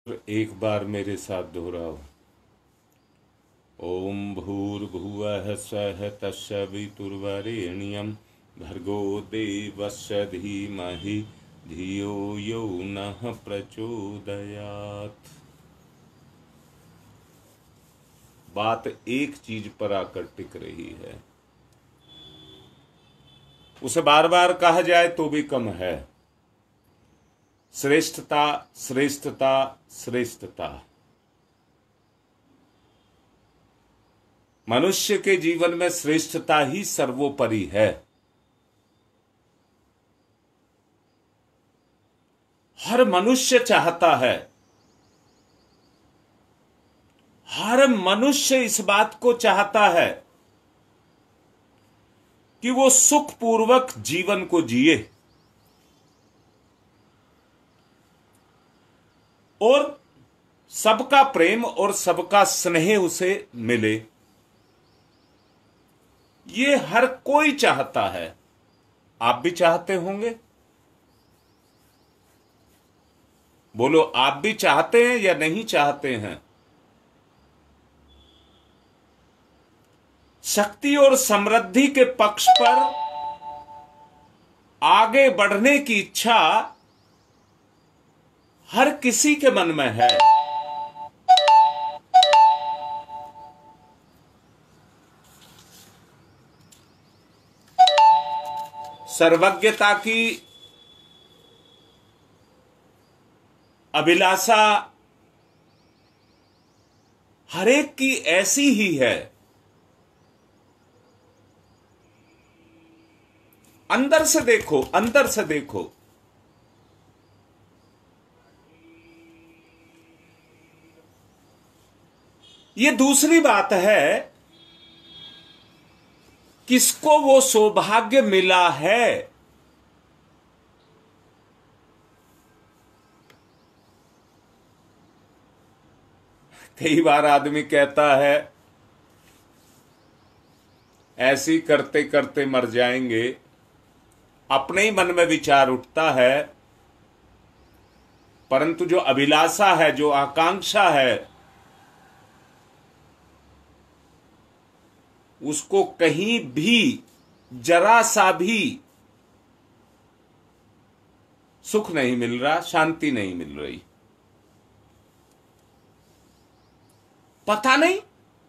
एक बार मेरे साथ दोहराओ। ओम भूर्भुवः स्वः तत्सवितुर्वरेण्यं भर्गो देवस्य धीमहि धियो यो नः प्रचोदयात्। बात एक चीज पर आकर टिक रही है, उसे बार बार कहा जाए तो भी कम है। श्रेष्ठता, श्रेष्ठता, श्रेष्ठता। मनुष्य के जीवन में श्रेष्ठता ही सर्वोपरि है। हर मनुष्य चाहता है, हर मनुष्य इस बात को चाहता है कि वो सुखपूर्वक जीवन को जिए और सबका प्रेम और सबका स्नेह उसे मिले। ये हर कोई चाहता है। आप भी चाहते होंगे? बोलो, आप भी चाहते हैं या नहीं चाहते हैं? शक्ति और समृद्धि के पक्ष पर आगे बढ़ने की इच्छा हर किसी के मन में है। सर्वज्ञता की अभिलाषा हर एक की ऐसी ही है। अंदर से देखो, अंदर से देखो। ये दूसरी बात है, किसको वो सौभाग्य मिला है। कई बार आदमी कहता है ऐसी करते करते मर जाएंगे। अपने ही मन में विचार उठता है, परंतु जो अभिलाषा है, जो आकांक्षा है, उसको कहीं भी जरा सा भी सुख नहीं मिल रहा, शांति नहीं मिल रही। पता नहीं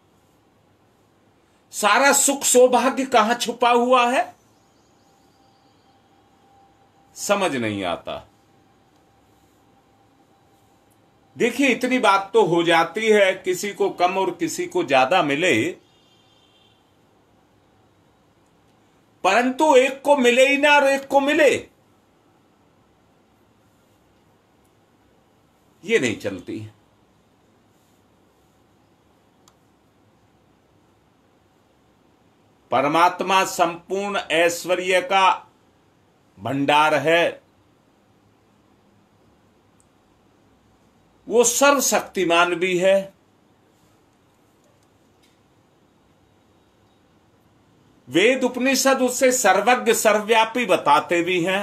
सारा सुख सौभाग्य कहां छुपा हुआ है, समझ नहीं आता। देखिए, इतनी बात तो हो जाती है, किसी को कम और किसी को ज्यादा मिले, परंतु एक को मिले ही ना और एक को मिले, ये नहीं चलती। परमात्मा संपूर्ण ऐश्वर्य का भंडार है। वो सर्वशक्तिमान भी है। वेद उपनिषद उससे सर्वज्ञ सर्वव्यापी बताते भी हैं।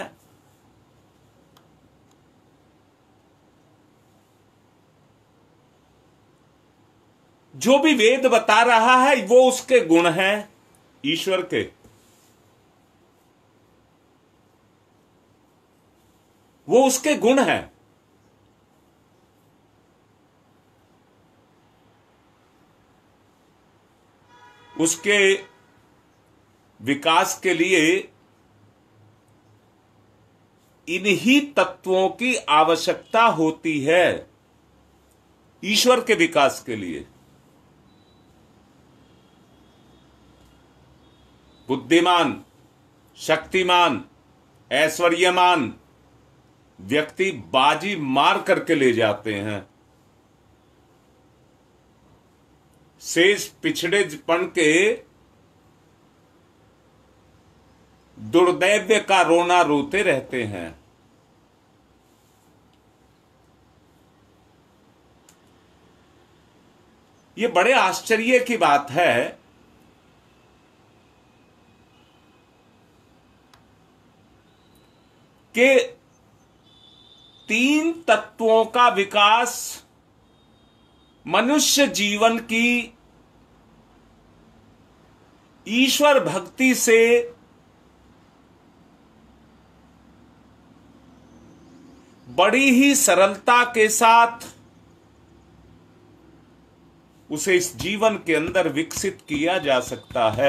जो भी वेद बता रहा है वो उसके गुण हैं, ईश्वर के। वो उसके गुण हैं। उसके विकास के लिए इन्हीं तत्वों की आवश्यकता होती है, ईश्वर के विकास के लिए। बुद्धिमान, शक्तिमान, ऐश्वर्यमान व्यक्ति बाजी मार करके ले जाते हैं। शेष पिछड़ेपन के दुर्दैव्य का रोना रोते रहते हैं। ये बड़े आश्चर्य की बात है कि तीन तत्वों का विकास मनुष्य जीवन की ईश्वर भक्ति से बड़ी ही सरलता के साथ उसे इस जीवन के अंदर विकसित किया जा सकता है।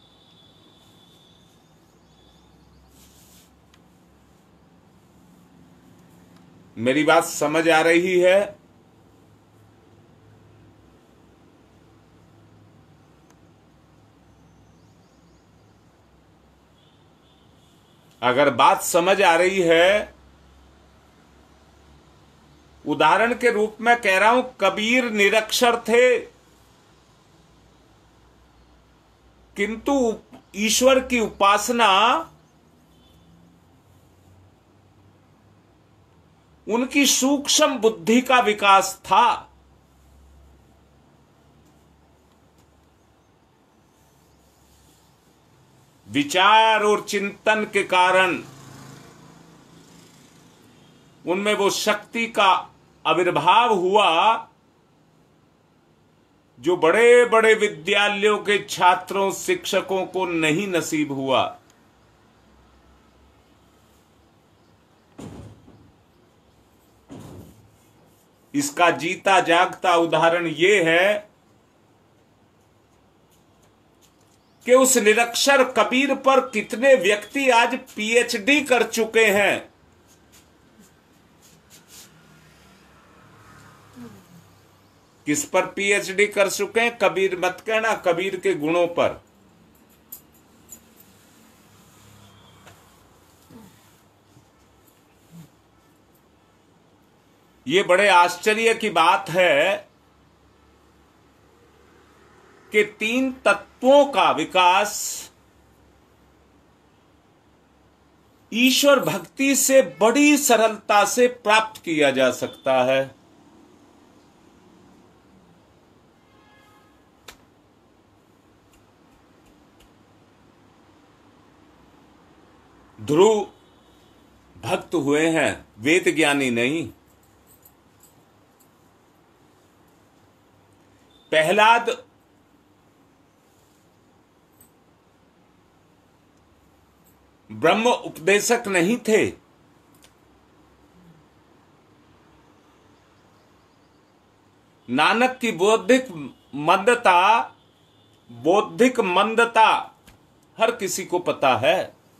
मेरी बात समझ आ रही है? अगर बात समझ आ रही है, उदाहरण के रूप में कह रहा हूं, कबीर निरक्षर थे, किंतु ईश्वर की उपासना उनकी सूक्ष्म बुद्धि का विकास था। विचार और चिंतन के कारण उनमें वो शक्ति का आविर्भाव हुआ जो बड़े बड़े विद्यालयों के छात्रों शिक्षकों को नहीं नसीब हुआ। इसका जीता जागता उदाहरण ये है कि उस निरक्षर कबीर पर कितने व्यक्ति आज पीएचडी कर चुके हैं। किस पर पीएचडी कर चुके हैं? कबीर मत कहना, कबीर के गुणों पर। ये बड़े आश्चर्य की बात है कि तीन तत्वों का विकास ईश्वर भक्ति से बड़ी सरलता से प्राप्त किया जा सकता है। ध्रुव भक्त हुए हैं, वेद ज्ञानी नहीं। प्रहलाद ब्रह्म उपदेशक नहीं थे। नानक की बौद्धिक मंदता हर किसी को पता है।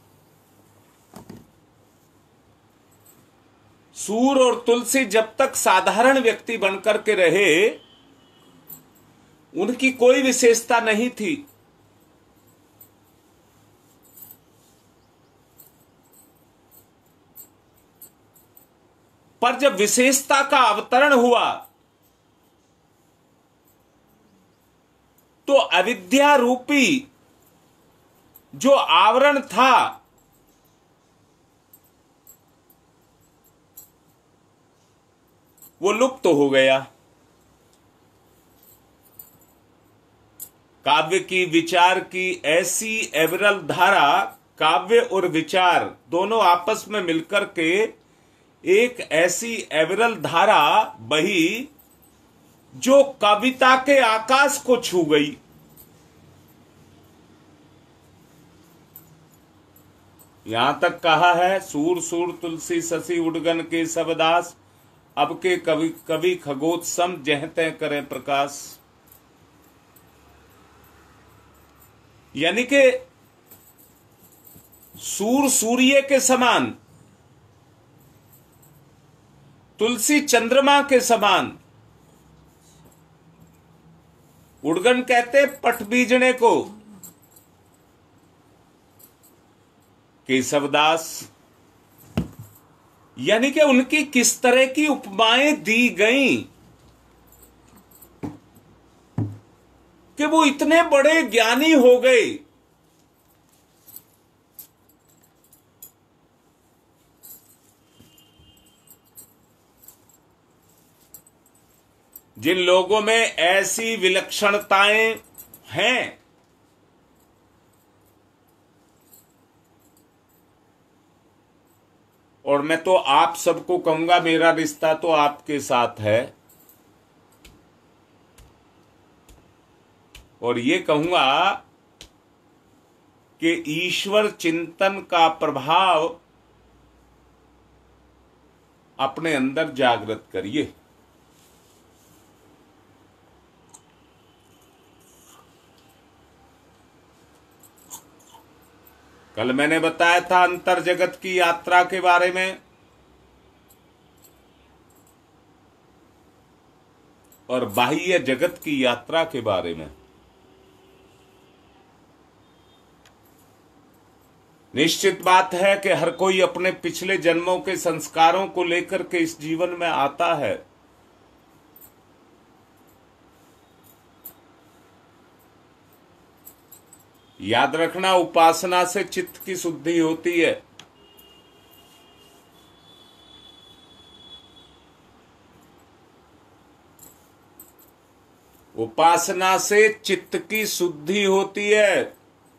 सूर और तुलसी जब तक साधारण व्यक्ति बनकर के रहे, उनकी कोई विशेषता नहीं थी। पर जब विशेषता का अवतरण हुआ तो अविद्या रूपी जो आवरण था वो लुप्त हो गया। काव्य की विचार की ऐसी एवरल धारा, काव्य और विचार दोनों आपस में मिलकर के एक ऐसी एवरल धारा बही जो कविता के आकाश को छू गई। यहां तक कहा है, सूर सूर तुलसी शशि उडगन के सब दास, अब के कवि कवि खगोत्सम जहते करें प्रकाश। यानी कि सूर सूर्य के समान, तुलसी चंद्रमा के समान, उड़गन कहते पट बीजने को, केशवदास। यानी कि उनकी किस तरह की उपमाएं दी गईं कि वो इतने बड़े ज्ञानी हो गए। जिन लोगों में ऐसी विलक्षणताएं हैं, और मैं तो आप सबको कहूंगा, मेरा रिश्ता तो आपके साथ है, और ये कहूंगा कि ईश्वर चिंतन का प्रभाव अपने अंदर जागृत करिए। कल मैंने बताया था अंतर जगत की यात्रा के बारे में, और बाह्य जगत की यात्रा के बारे में। निश्चित बात है कि हर कोई अपने पिछले जन्मों के संस्कारों को लेकर के इस जीवन में आता है। याद रखना, उपासना से चित्त की शुद्धि होती है। उपासना से चित्त की शुद्धि होती है,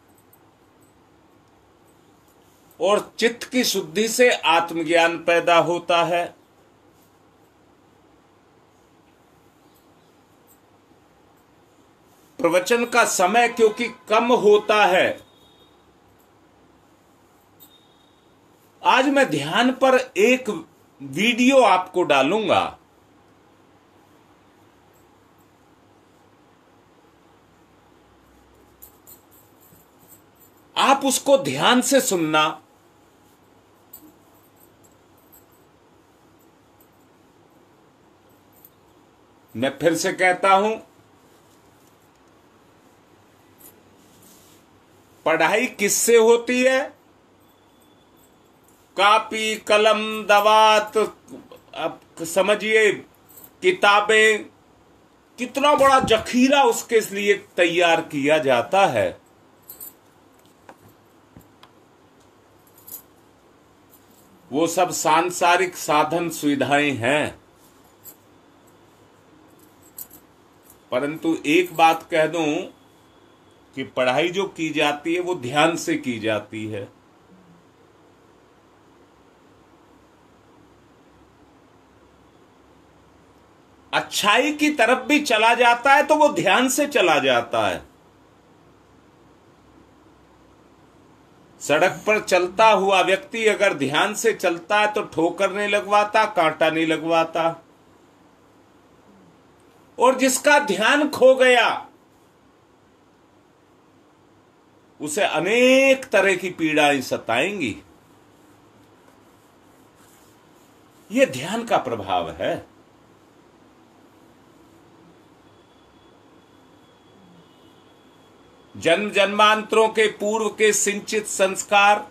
और चित्त की शुद्धि से आत्मज्ञान पैदा होता है। प्रवचन का समय क्योंकि कम होता है, आज मैं ध्यान पर एक वीडियो आपको डालूंगा। आप उसको ध्यान से सुनना। मैं फिर से कहता हूं, पढ़ाई किससे होती है? कॉपी कलम दवात, अब समझिए किताबें, कितना बड़ा जखीरा उसके लिए तैयार किया जाता है। वो सब सांसारिक साधन सुविधाएं हैं, परंतु एक बात कह दूं कि पढ़ाई जो की जाती है वो ध्यान से की जाती है। अच्छाई की तरफ भी चला जाता है तो वो ध्यान से चला जाता है। सड़क पर चलता हुआ व्यक्ति अगर ध्यान से चलता है तो ठोकर नहीं लगवाता, कांटा नहीं लगवाता। और जिसका ध्यान खो गया उसे अनेक तरह की पीड़ाएं सताएंगी। यह ध्यान का प्रभाव है। जन्म जन्मांतरों के पूर्व के सिंचित संस्कार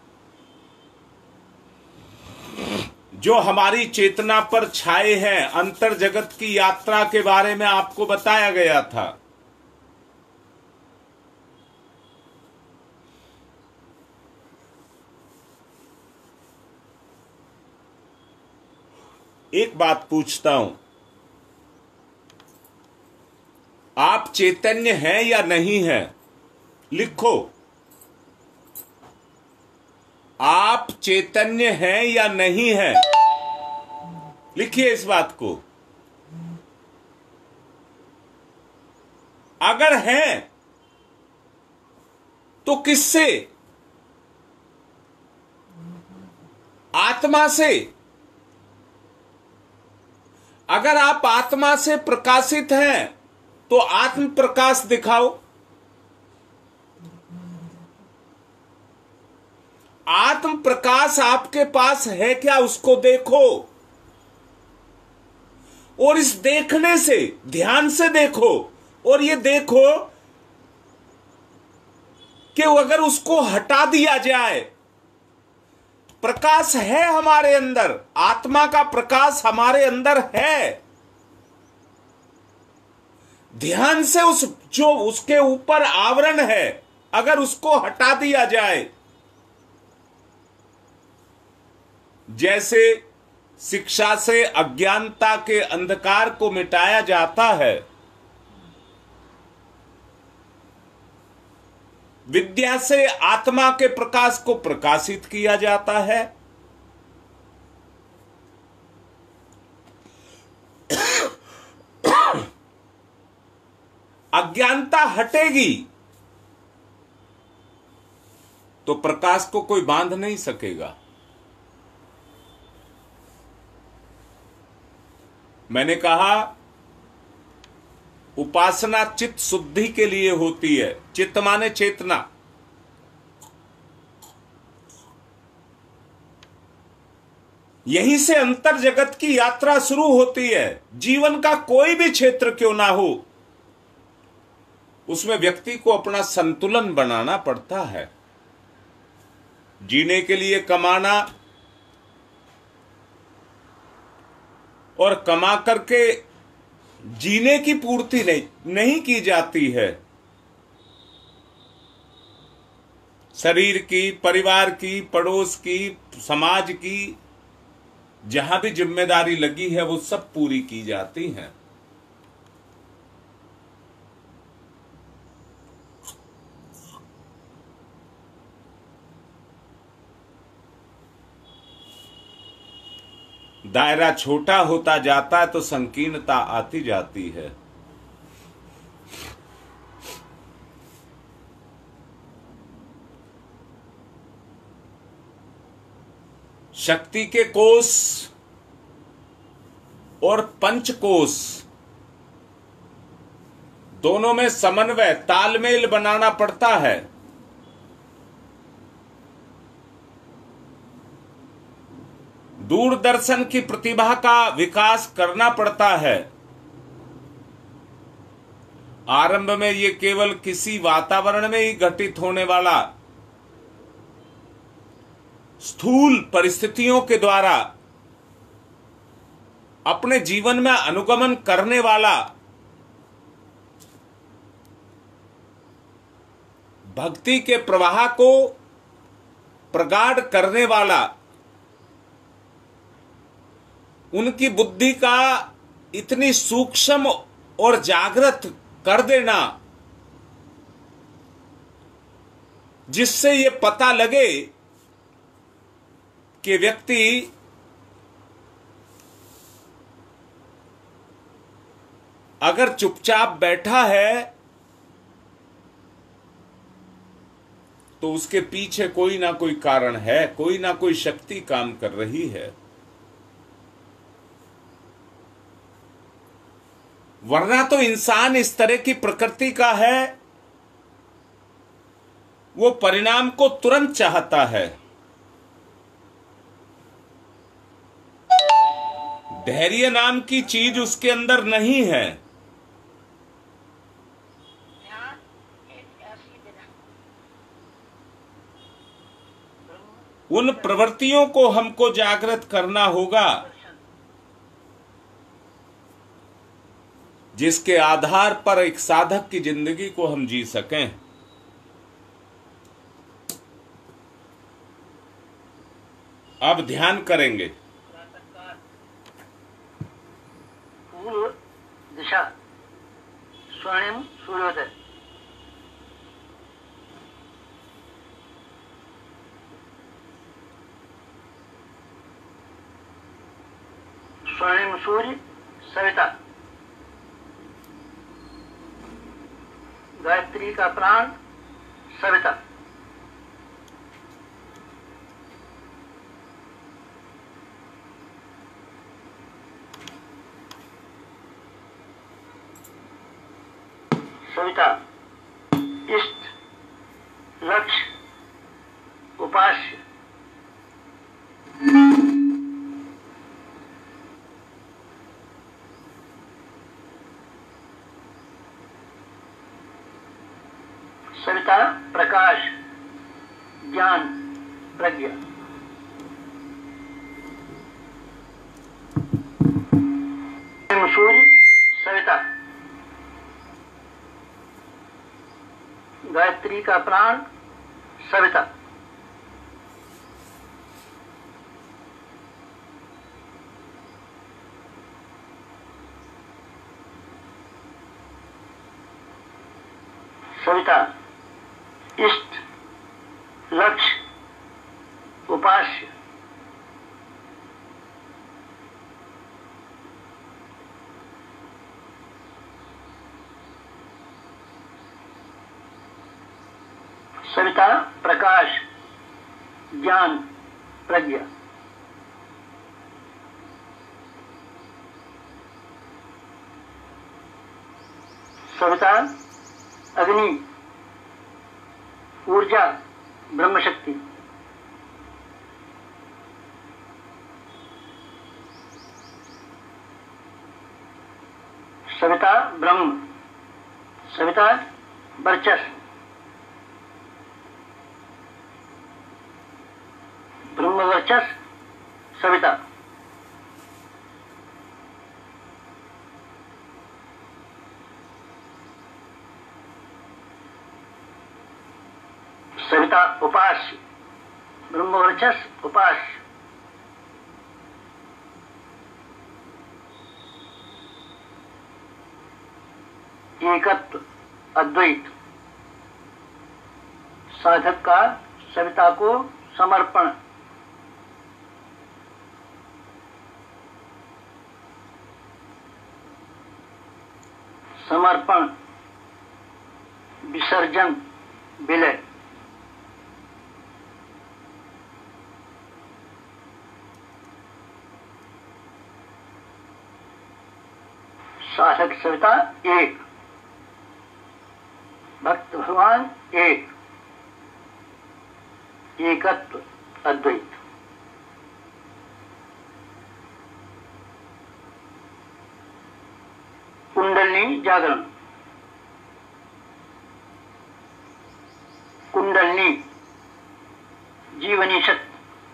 जो हमारी चेतना पर छाए हैं, अंतर जगत की यात्रा के बारे में आपको बताया गया था। एक बात पूछता हूं, आप चैतन्य हैं या नहीं हैं? लिखो, आप चैतन्य हैं या नहीं हैं? लिखिए इस बात को। अगर हैं तो किससे? आत्मा से। अगर आप आत्मा से प्रकाशित हैं तो आत्म प्रकाश दिखाओ। आत्म प्रकाश आपके पास है क्या, उसको देखो। और इस देखने से, ध्यान से देखो, और ये देखो कि अगर उसको हटा दिया जाए, प्रकाश है हमारे अंदर, आत्मा का प्रकाश हमारे अंदर है। ध्यान से उस जो उसके ऊपर आवरण है, अगर उसको हटा दिया जाए, जैसे शिक्षा से अज्ञानता के अंधकार को मिटाया जाता है, विद्या से आत्मा के प्रकाश को प्रकाशित किया जाता है। अज्ञानता हटेगी तो प्रकाश को कोई बांध नहीं सकेगा। मैंने कहा उपासना चित्त शुद्धि के लिए होती है। चित्त माने चेतना। यहीं से अंतर जगत की यात्रा शुरू होती है। जीवन का कोई भी क्षेत्र क्यों ना हो, उसमें व्यक्ति को अपना संतुलन बनाना पड़ता है। जीने के लिए कमाना और कमा करके जीने की पूर्ति नहीं की जाती है। शरीर की, परिवार की, पड़ोस की, समाज की जहां भी जिम्मेदारी लगी है वो सब पूरी की जाती हैं। दायरा छोटा होता जाता है तो संकीर्णता आती जाती है। शक्ति के कोष और पंचकोश दोनों में समन्वय, तालमेल बनाना पड़ता है। दूरदर्शन की प्रतिभा का विकास करना पड़ता है। आरंभ में ये केवल किसी वातावरण में ही घटित होने वाला, स्थूल परिस्थितियों के द्वारा अपने जीवन में अनुगमन करने वाला, भक्ति के प्रवाह को प्रगाढ़ करने वाला, उनकी बुद्धि का इतनी सूक्ष्म और जागृत कर देना जिससे ये पता लगे कि व्यक्ति अगर चुपचाप बैठा है तो उसके पीछे कोई ना कोई कारण है, कोई ना कोई शक्ति काम कर रही है। वरना तो इंसान इस तरह की प्रकृति का है, वो परिणाम को तुरंत चाहता है। धैर्य नाम की चीज उसके अंदर नहीं है। उन प्रवृत्तियों को हमको जागृत करना होगा जिसके आधार पर एक साधक की जिंदगी को हम जी सकें। अब ध्यान करेंगे। पूर्व दिशा, स्वर्णिम सूर्योदय। स्वर्णिम सूर्य सविता, गायत्री का प्राण सविता। सविता इष्ट, लक्ष्य, उपास्य। सविता प्रकाश, ज्ञान, प्रज्ञा। सूर्य सविता, गायत्री का प्राण सविता। सविता इष्ट, लक्ष्य, उपास्य। सविता प्रकाश ज्ञान प्रज्ञा। सविता अग्नि ऊर्जा ब्रह्मशक्ति। सविता ब्रह्म सविता वर्चस्व ब्रह्म वर्चस्व सविता। सविता उपास्य ब्रह्म वर्चस्व उपास्य। एकत्व अद्वैत साधक का सविता को समर्पण। समर्पण विसर्जन विलय। साधक सविता एक भक्त भगवान एक एकत्व अद्वैत। कुंडलिनी जागरण कुंडलिनी जीवनी शक्ति।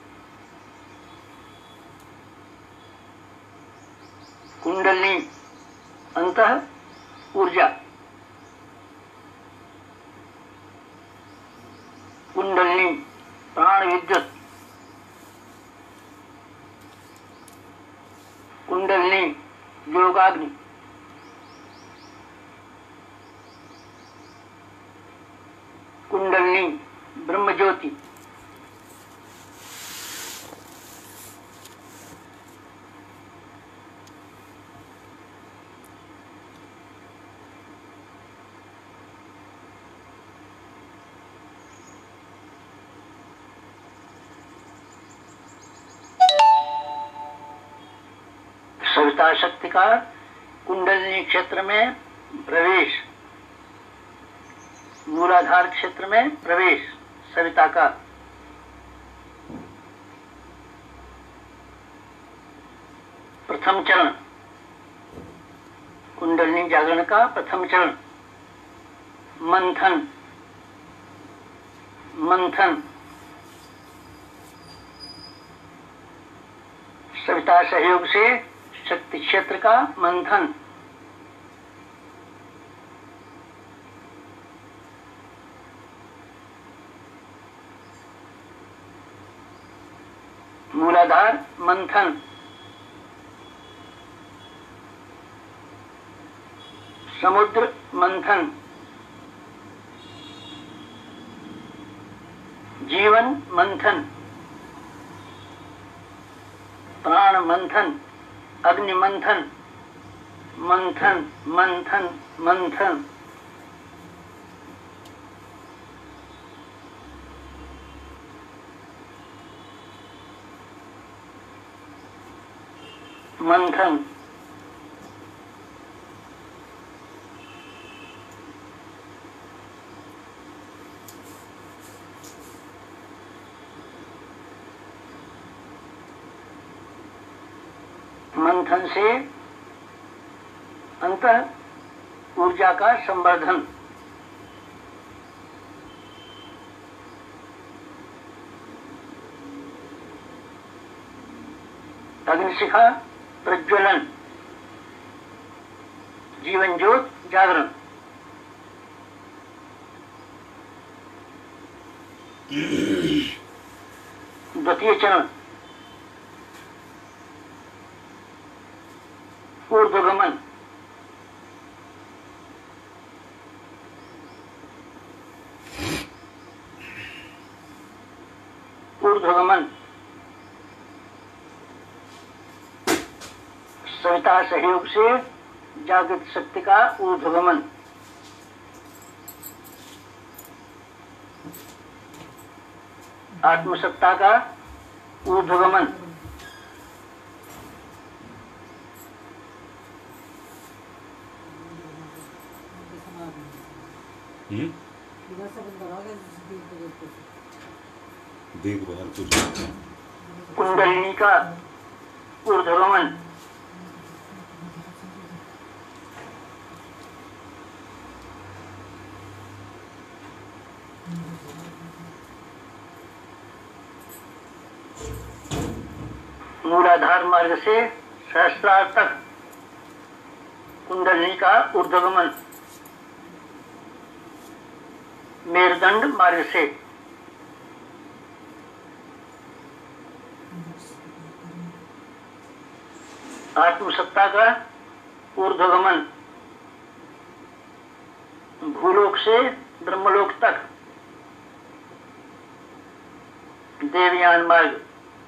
कुंडलिनी अंतः ऊर्जा। कुंडलिनी प्राण विद्युत। कुंडलिनी योगाग्नि। कुंडलिनी ब्रह्म ज्योति। सविता शक्ति का कुंडलिनी क्षेत्र में प्रवेश, मूलाधार क्षेत्र में प्रवेश सविता का। प्रथम चरण कुंडलिनी जागरण का प्रथम चरण मंथन। मंथन सविता सहयोग से शक्ति क्षेत्र का मंथन। मूलाधार मंथन। समुद्र मंथन। जीवन मंथन। प्राण मंथन अग्नि मंथन। मंथन मंथन मंथन। मंथन मंथन से अंतः ऊर्जा का संवर्धन। अग्निशिखा प्रज्वलन। जीवन ज्योत जागरण। द्वितीय चरण ऊर्ध्वगमन। ऊर्ध्वगमन सविता सहयोग से जागृत शक्ति का ऊर्ध्वगमन। आत्मसत्ता का ऊर्ध्वगमन। देखभाल कुछ कुंडलिनी का ऊर्ध्वगमन। मूलाधार मार्ग से सहस्रार तक कुंडलिनी का ऊर्ध्वगमन। मेरुदंड मार्ग से आत्मसत्ता का ऊर्ध्वगमन। भूलोक से ब्रह्मलोक तक देवयान मार्ग।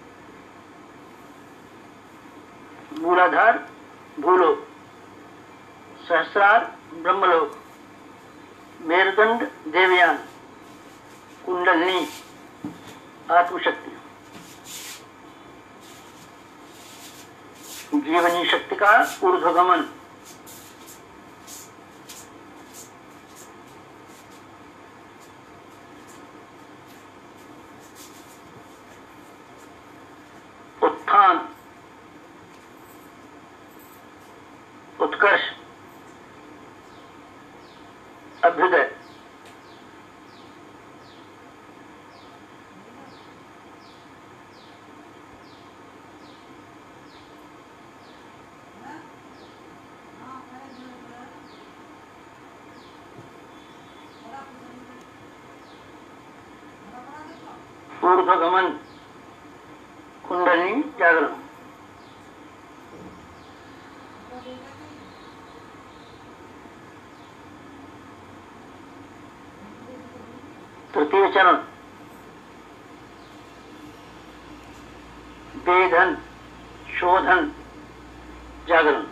मूलाधार भूलोक, सहस्रार ब्रह्मलोक, मेरुदंड देवयान, कुंडलिनी आत्मशक्ति। जीवनी शक्ति का ऊर्ध्वगमन। उत्थान, उत्कर्ष, अभ्युदय। ऊर्ध्वगमन, कुंडलिनी जागरण। तृतीय चरण वेधन, शोधन, जागरण।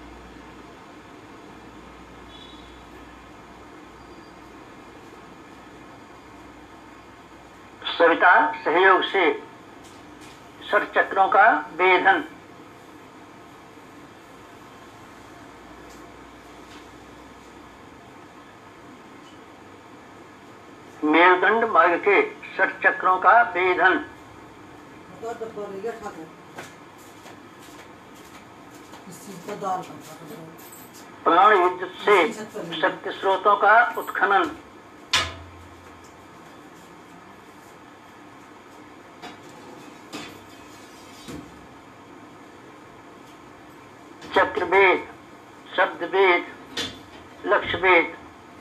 सविता सहयोग से षट चक्रों का वेधन। मेरुदंड मार्ग के षट चक्रों का वेधन। प्राण युद्ध से शक्ति स्रोतों का उत्खनन। चक्रभेद, शब्दभेद, लक्ष्यभेद।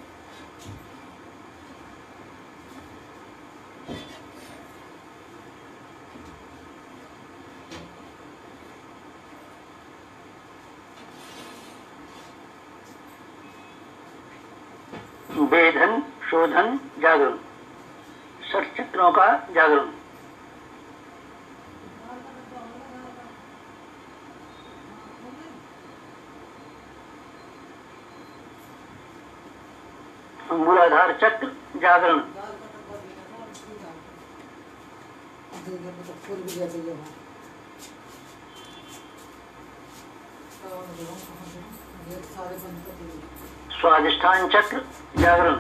वेधन, शोधन, जागरण। षट चक्रों का जागरण। मूलाधार चक्र जागरण। स्वादिष्ठान चक्र जागरण।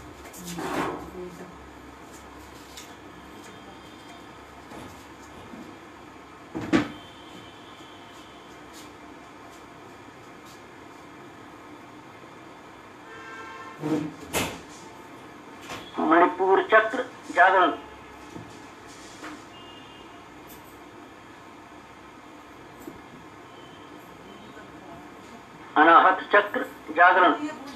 मणिपुर चक्र जागरण। अनाहत चक्र जागरण।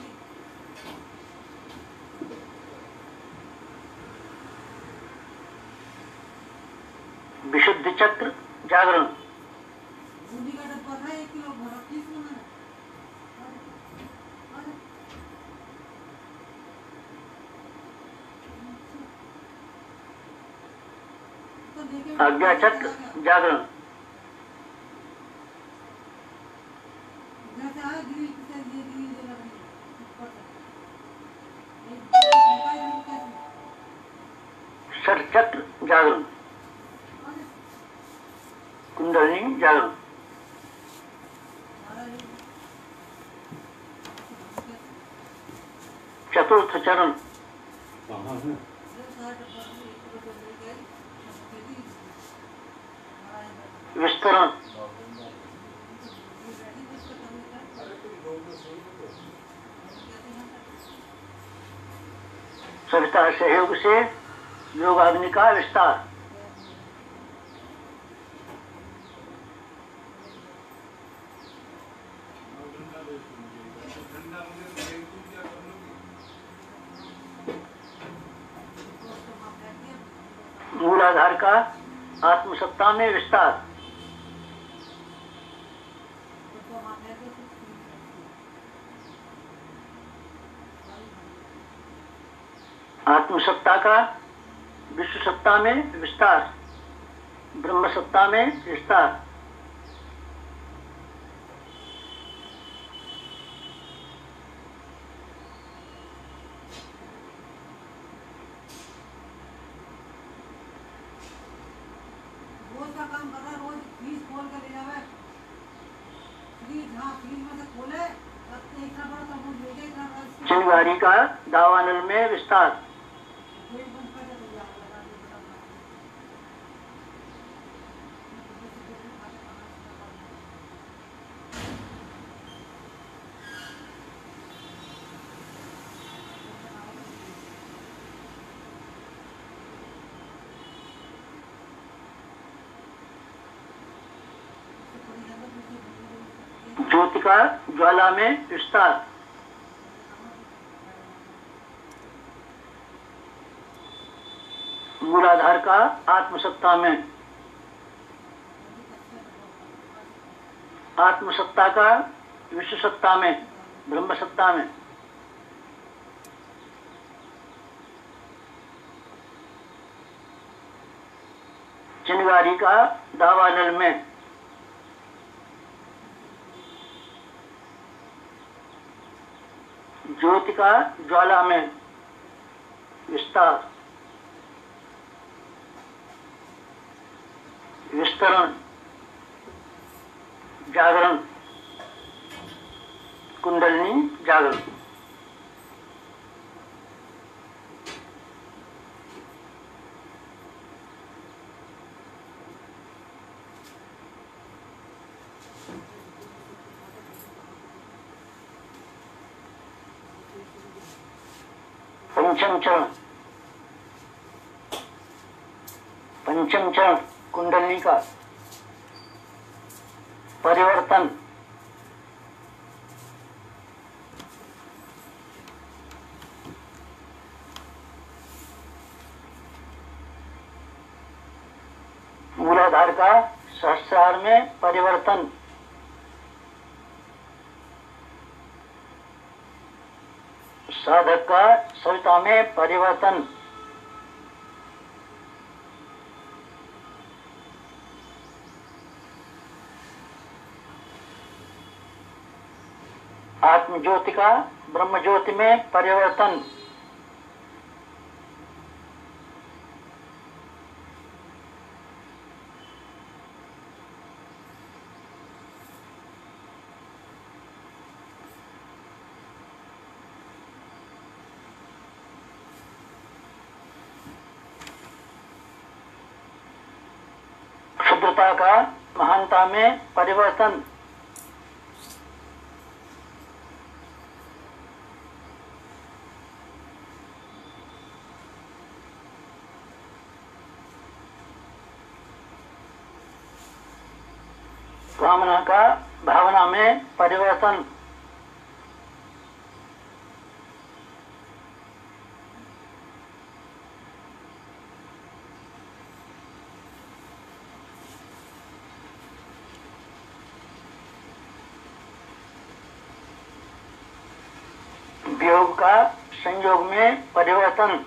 विशुद्ध चक्र जागरण। आज्ञा चक्र जागरण। षट चक्र जागरण, कुंडलिनी जागरण। चतुर्थ चरण, विस्तरण, सविता सहयोग से योगाग्नि का विस्तार। मूलाधार का आत्मसत्ता में विस्तार। आत्मसत्ता का विश्व सत्ता में विस्तार, ब्रह्म सत्ता में विस्तार। रोज का काम कर रहा है, रोज फ्रीज खोल कर ले जावे, फ्रीज, हाँ फ्रीज में से खोले, इतना बड़ा साबुन भेजे, इतना बड़ा चिंगारी का दावानल में विस्तार। गेट बंद कर दे तो जाओ, लगा दे फटाफट। ज्योति का ज्वाला में विस्तार। मूलाधार का आत्मसत्ता में, आत्मसत्ता का विश्व सत्ता में, ब्रह्म सत्ता में। चिंगारी का दावानल में, ज्योति का ज्वाला में विस्तार। विस्तरण, जागरण, कुंडलिनी जागरण। पंचम चरण, पंचम चरण कुंडलिनी का परिवर्तन। मूलाधार का सहस्रार में परिवर्तन। साधक का सविता में परिवर्तन। आत्म ज्योति का ब्रह्म ज्योति में परिवर्तन। क्षुद्रता का महानता में परिवर्तन। कामना का भावना में परिवर्तन। वियोग का संयोग में परिवर्तन।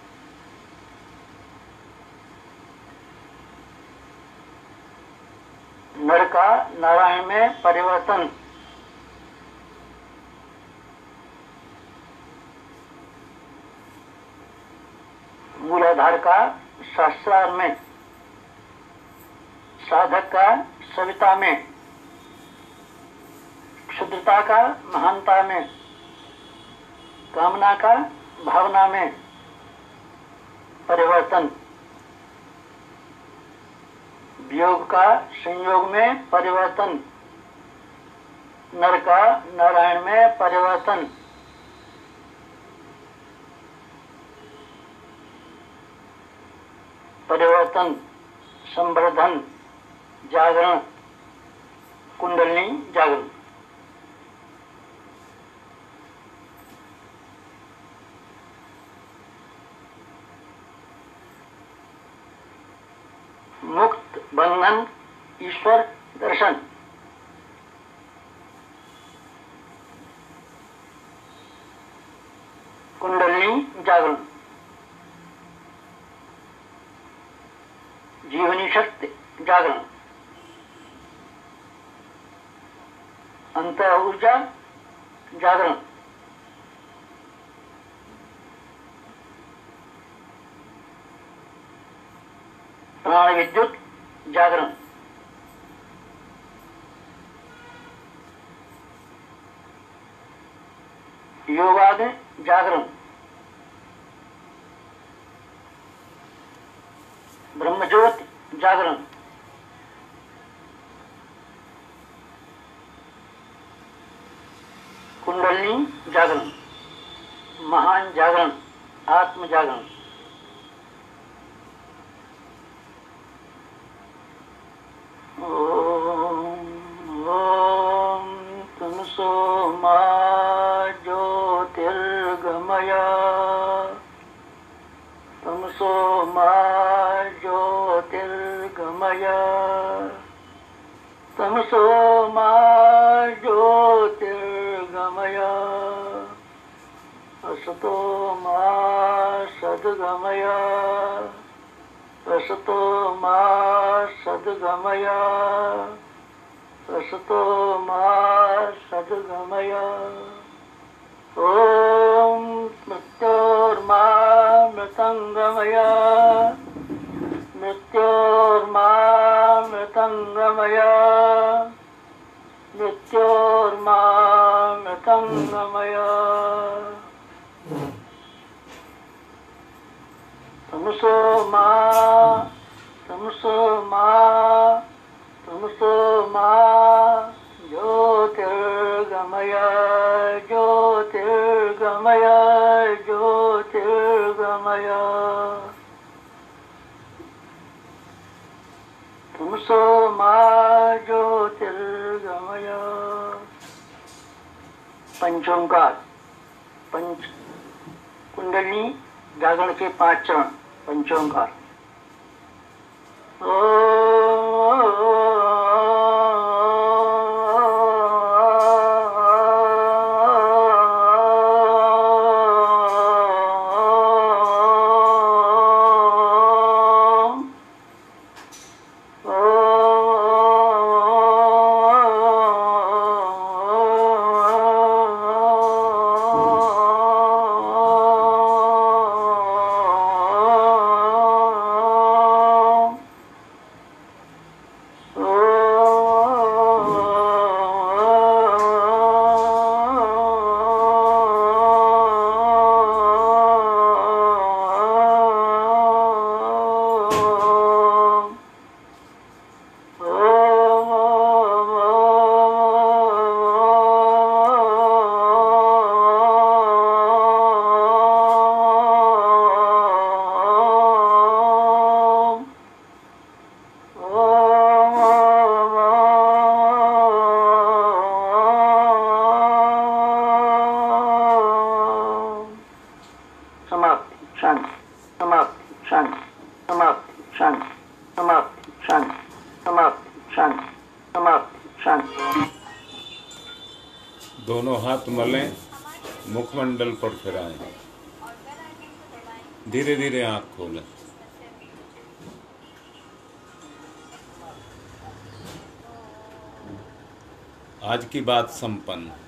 नर का नारायण में परिवर्तन। मूलाधार का शास्त्रार्थ में, साधक का सविता में, क्षुद्रता का महानता में, कामना का भावना में परिवर्तन, वियोग का संयोग में परिवर्तन, नर का नारायण में परिवर्तन, परिवर्तन, संवर्धन, जागरण, कुंडलिनी जागरण। मुक्त बंधन, ईश्वर दर्शन। कुंडलिनी जागरण, जीवनी शक्ति जागरण, अंत ऊर्जा जागरण, प्राण विद्युत जागरण, योगाग्नि जागरण, ब्रह्मज्योति जागरण, कुंडलिनी जागरण, महान जागरण, आत्म जागरण। ओम तमसो मा ज्योतिर्गमय, तमसो मा ज्योतिर्गमय, तमसो मा ज्योतिर्गमय, असतो मा सद्गमय, असतो मा सद्गमय, असतो मा सद्गमय। ओम मृत्योर्मा मृतंगमय, मृत्योर्मा मृतंगमय, मृत्योर्मा मृतंगमय। तमसो मा, तमसो मा, तमसो मा ज्योतिर्गमय, ज्योतिर्गमय, ज्योतिर्गमय। तमसो मा ज्योतिर्गमय। पंचोंकार, पंच कुंडलिनी जागरण के 5 चरण। पंचोंकार। दोनों हाथ मलें, मुखमंडल पर फिराएं, धीरे धीरे आंख खोलें। आज की बात संपन्न।